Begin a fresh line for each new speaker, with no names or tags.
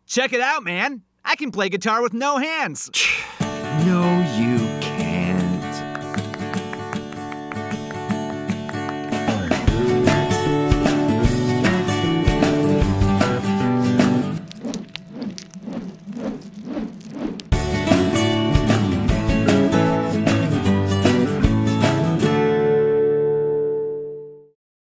Check it out, man. I can play guitar with no hands.
No